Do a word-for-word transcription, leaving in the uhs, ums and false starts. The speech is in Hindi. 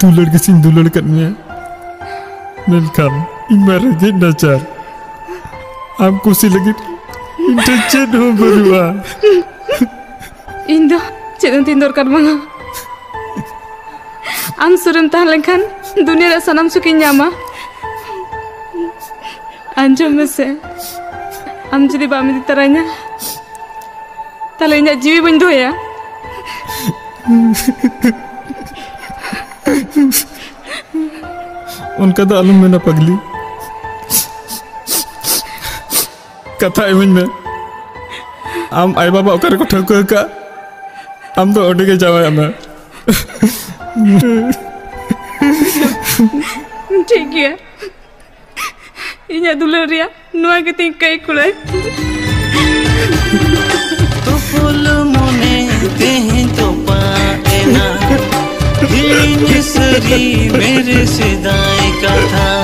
दुलड़ के सिंह दुलड़ कर में मेलखान इमार के नचार आम कुसी लगी इंटरचेट हो बरुआ इंदो चेदन तीन दरकार बांगा आम सुरम ताहलेखान दुनिया रा सनाम सुखी ᱧᱟᱢᱟ आंजम में से आम जुदी बाम इदी तराइना ताले इᱧᱟᱜ जीवी बन दोया उनका तो आलम में ना पगली कथा इमन में आम आई बाबा ओकर को ठक का आम तो ओडे के जावा आमा ठीक है इᱧᱟᱜ दुलर रिया नुआ के ती कई कुलाई तो फूल मोने तेहे तो पाए ना हिनी सरी मेरे सिदाई का था